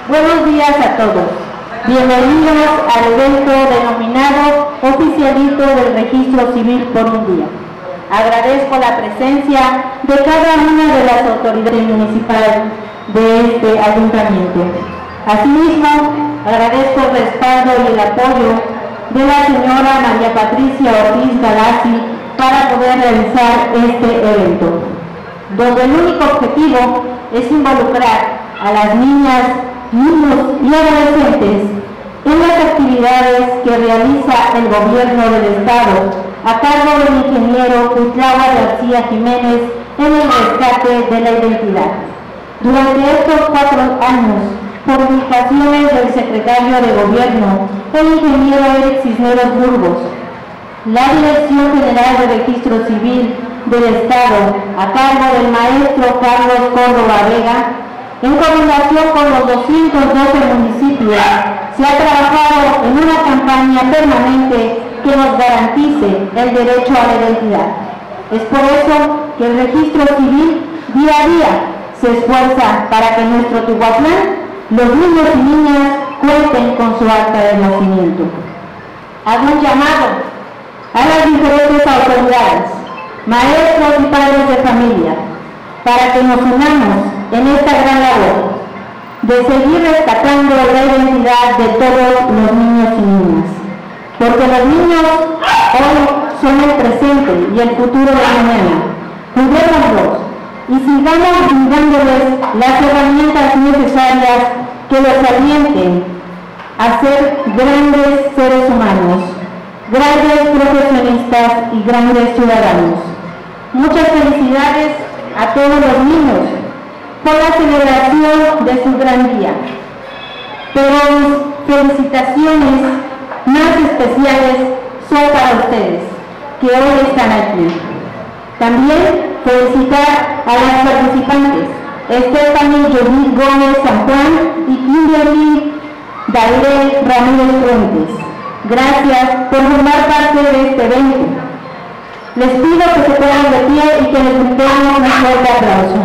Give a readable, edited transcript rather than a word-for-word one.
Buenos días a todos. Bienvenidos al evento denominado Oficialito del Registro Civil por un día. Agradezco la presencia de cada una de las autoridades municipales de este ayuntamiento. Asimismo, agradezco el respaldo y el apoyo de la señora María Patricia Ortiz Galassi para poder realizar este evento, donde el único objetivo es involucrar a las niñas, niños y adolescentes en las actividades que realiza el gobierno del Estado a cargo del ingeniero Cuitlahua García Jiménez en el rescate de la identidad. Durante estos 4 años, por indicaciones del secretario de Gobierno, el ingeniero Eric Cisneros Burgos, la Dirección General de Registro Civil del Estado, a cargo del maestro Carlos Córdoba Vega, en coordinación con los 212 municipios, se ha trabajado en una campaña permanente que nos garantice el derecho a la identidad. Es por eso que el Registro Civil día a día se esfuerza para que en nuestro Tihuatlán los niños y niñas cuenten con su acta de nacimiento. Hago un llamado a las diferentes autoridades, maestros y padres de familia, para que nos unamos en esta gran labor de seguir rescatando la identidad de todos los niños y niñas, porque los niños hoy son el presente y el futuro de mañana. Cuidémoslos y sigamos brindándoles las herramientas necesarias que los alienten a ser grandes seres humanos, grandes profesionistas y grandes ciudadanos. Muchas felicidades a todos los niños por la celebración de su gran día, pero mis felicitaciones más especiales son para ustedes, que hoy están aquí. También felicitar a las participantes, Stephanie Judith Gómez San Juan y Kimberly Daire Ramírez Fuentes. Gracias por formar parte de este evento. Les pido que se pongan de pie y que les brindemos un fuerte aplauso.